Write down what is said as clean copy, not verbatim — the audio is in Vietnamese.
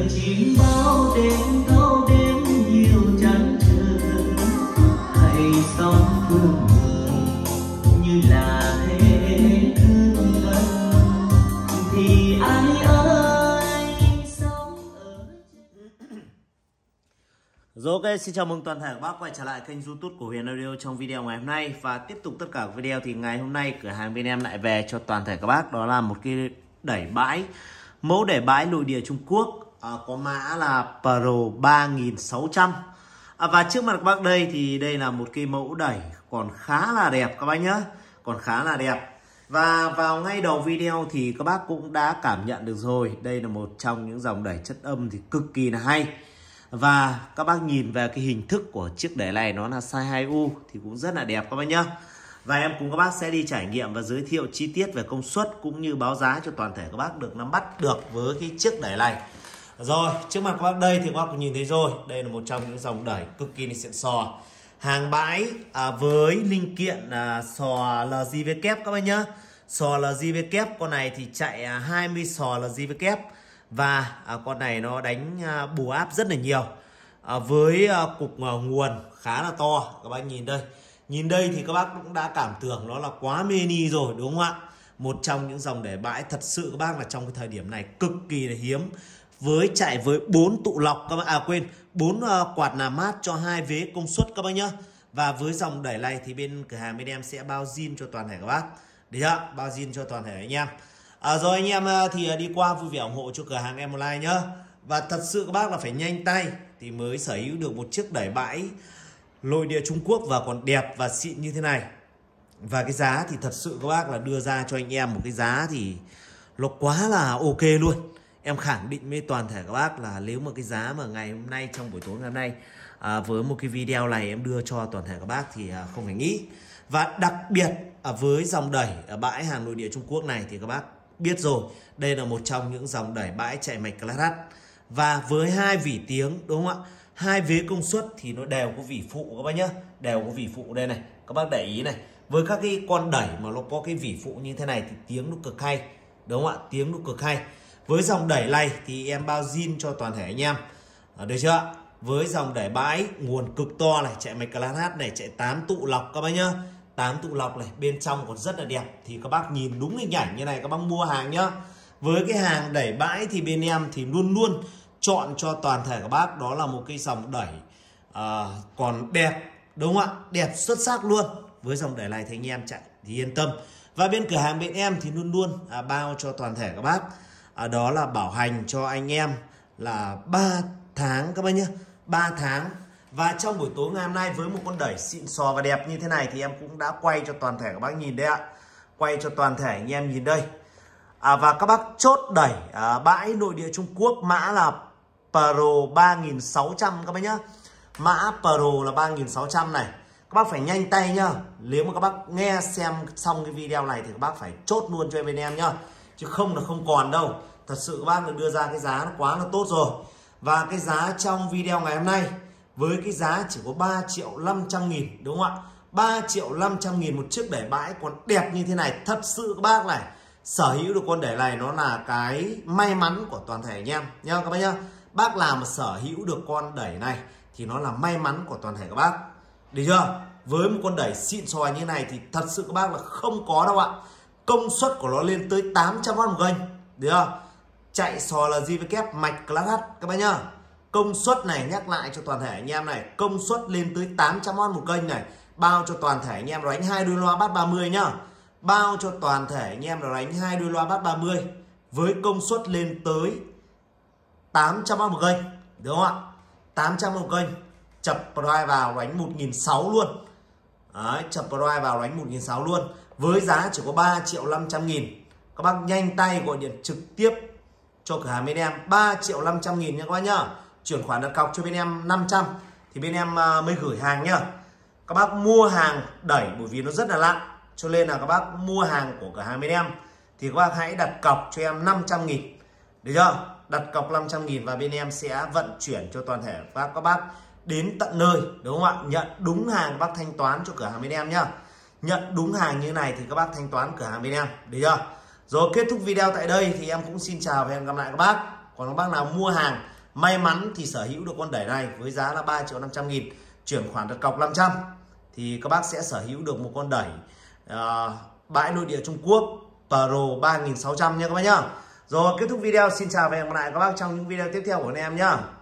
chim bao đêm thâu đêm nhiều chăn trở, hãy sống thương người như là hết thương thân thì ai ơi sống ở. Rồi ok, xin chào mừng toàn thể các bác quay trở lại kênh YouTube của Huyền Audio trong video ngày hôm nay. Và tiếp tục tất cả các video thì ngày hôm nay cửa hàng bên em lại về cho toàn thể các bác đó là một cái đẩy bãi, mẫu đẩy bãi nội địa Trung Quốc, có mã là Pro 3600. Và trước mặt các bác đây thì đây là một cái mẫu đẩy còn khá là đẹp các bác nhá, còn khá là đẹp. Và vào ngay đầu video thì các bác cũng đã cảm nhận được rồi, đây là một trong những dòng đẩy chất âm thì cực kỳ là hay. Và các bác nhìn về cái hình thức của chiếc đẩy này nó là size 2U thì cũng rất là đẹp các bác nhá. Và em cùng các bác sẽ đi trải nghiệm và giới thiệu chi tiết về công suất cũng như báo giá cho toàn thể các bác được nắm bắt được với cái chiếc đẩy này. Rồi, trước mặt các bác đây thì các bác cũng nhìn thấy rồi, đây là một trong những dòng đẩy cực kỳ xịn sò. Hàng bãi với linh kiện sò LJV kép các bác nhá. Sò LJV kép, con này thì chạy 20 sò LJV kép. Và con này nó đánh bù áp rất là nhiều, với cục nguồn khá là to. Các bác nhìn đây, nhìn đây thì các bác cũng đã cảm tưởng nó là quá mini rồi đúng không ạ. Một trong những dòng đẩy bãi thật sự các bác là trong cái thời điểm này cực kỳ là hiếm, với chạy với 4 tụ lọc các bác, 4 quạt làm mát cho 2 vế công suất các bác nhá. Và với dòng đẩy này thì bên cửa hàng bên em sẽ bao zin cho toàn thể các bác, được chưa? Bao zin cho toàn thể anh em. Rồi anh em thì đi qua vui vẻ ủng hộ cho cửa hàng em một like nhá. Và thật sự các bác là phải nhanh tay thì mới sở hữu được một chiếc đẩy bãi nội địa Trung Quốc và còn đẹp và xịn như thế này. Và cái giá thì thật sự các bác là đưa ra cho anh em một cái giá thì nó quá là ok luôn. Em khẳng định với toàn thể các bác là nếu mà cái giá mà ngày hôm nay trong buổi tối ngày hôm nay với một cái video này em đưa cho toàn thể các bác thì không phải nghĩ. Và đặc biệt với dòng đẩy ở bãi hàng nội địa Trung Quốc này thì các bác biết rồi, đây là một trong những dòng đẩy bãi chạy mạch class H. Và với 2 vỉ tiếng đúng không ạ, 2 vế công suất thì nó đều có vỉ phụ các bác nhá, đều có vỉ phụ đây này, các bác để ý này. Với các cái con đẩy mà nó có cái vỉ phụ như thế này thì tiếng nó cực hay, đúng không ạ, tiếng nó cực hay. Với dòng đẩy này thì em bao zin cho toàn thể anh em, được chưa? Với dòng đẩy bãi nguồn cực to này, chạy mạch class H này, chạy 8 tụ lọc các bác nhá, 8 tụ lọc này, bên trong còn rất là đẹp. Thì các bác nhìn đúng hình ảnh như này các bác mua hàng nhá. Với cái hàng đẩy bãi thì bên em thì luôn luôn chọn cho toàn thể các bác đó là một cái dòng đẩy còn đẹp, đúng không ạ, đẹp xuất sắc luôn. Với dòng đẩy này thì anh em chạy thì yên tâm. Và bên cửa hàng bên em thì luôn luôn bao cho toàn thể các bác đó là bảo hành cho anh em là 3 tháng các bác nhé, 3 tháng. Và trong buổi tối ngày hôm nay với một con đẩy xịn sò và đẹp như thế này thì em cũng đã quay cho toàn thể các bác nhìn đây ạ, quay cho toàn thể anh em nhìn đây. Và các bác chốt đẩy bãi nội địa Trung Quốc mã là Pro 3600 các bác nhá. Mã Pro là 3600 này. Các bác phải nhanh tay nhá. Nếu mà các bác nghe xem xong cái video này thì các bác phải chốt luôn cho bên em nhá, chứ không là không còn đâu. Thật sự các bác được đưa ra cái giá nó quá là tốt rồi. Và cái giá trong video ngày hôm nay với cái giá chỉ có 3.500.000 đúng không ạ? 3.500.000 một chiếc đẩy bãi còn đẹp như thế này. Thật sự các bác này, sở hữu được con đẩy này nó là cái may mắn của toàn thể anh em nha các bác nhá. Bác nào mà sở hữu được con đẩy này thì nó là may mắn của toàn thể các bác, được chưa? Với một con đẩy xịn sò như này thì thật sự các bác là không có đâu ạ. Công suất của nó lên tới 800W một kênh, được chưa? Chạy sò là LJV kép mạch class H các bác nhá. Công suất này nhắc lại cho toàn thể anh em này, công suất lên tới 800W một kênh này. Bao cho toàn thể anh em đánh 2 đuôi loa bass 30 nhá. Bao cho toàn thể anh em đánh 2 đuôi loa bass 30 với công suất lên tới 800W một kênh, đúng không ạ? 800W một kênh. Chập drive vào đánh 1.600 luôn. Đấy, chập drive vào đánh 1.600 luôn. Với giá chỉ có 3.500.000. Các bác nhanh tay gọi điện trực tiếp cho cửa hàng bên em 3.500.000 nha các bác nhá. Chuyển khoản đặt cọc cho bên em 500 thì bên em mới gửi hàng nhá. Các bác mua hàng đẩy bởi vì nó rất là nặng, cho nên là các bác mua hàng của cửa hàng bên em thì các bác hãy đặt cọc cho em 500.000, được chưa? Đặt cọc 500.000 và bên em sẽ vận chuyển cho toàn thể các bác đến tận nơi, đúng không ạ? Nhận đúng hàng các bác thanh toán cho cửa hàng bên em nhá. Nhận đúng hàng như này thì các bác thanh toán cửa hàng bên em, được chưa? Rồi kết thúc video tại đây thì em cũng xin chào và hẹn gặp lại các bác. Còn các bác nào mua hàng may mắn thì sở hữu được con đẩy này với giá là 3.500.000, chuyển khoản đặt cọc 500 thì các bác sẽ sở hữu được một con đẩy bãi nội địa Trung Quốc Pro 3600 nha các bác nhá. Rồi kết thúc video, xin chào và hẹn gặp lại các bác trong những video tiếp theo của anh em nhá.